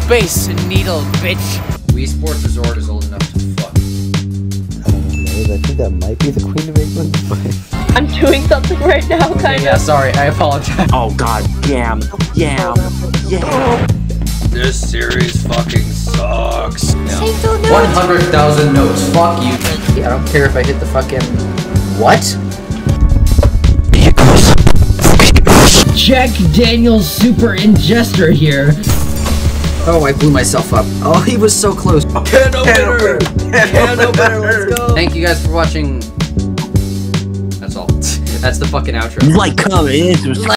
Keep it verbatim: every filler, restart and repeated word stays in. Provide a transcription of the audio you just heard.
Space Needle, bitch. Wii Sports Resort is old enough to fuck. I don't know, I think that might be the Queen of England, but... I'm doing something right now, Okay, kind yeah, of. sorry, I apologize. Oh god, yam, yam, yam. This series fucking sucks. one hundred thousand notes, fuck you. I don't care if I hit the fucking... What? Jack Daniels Super Ingester here. Oh, I blew myself up. Oh, he was so close. Can opener! Can opener, let's go! Thank you guys for watching. That's all. That's the fucking outro. Like, comment, and subscribe.